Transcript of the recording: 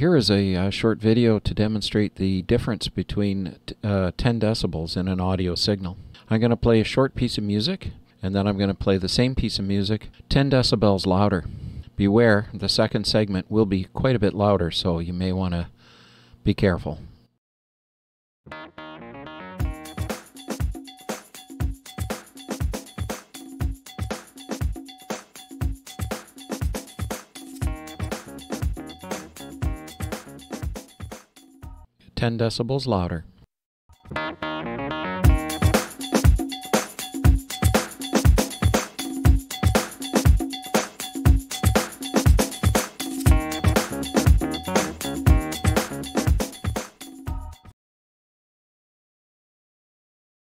Here is a short video to demonstrate the difference between 10 decibels in an audio signal. I'm going to play a short piece of music, and then I'm going to play the same piece of music 10 decibels louder. Beware, the second segment will be quite a bit louder, so you may want to be careful. Ten decibels louder.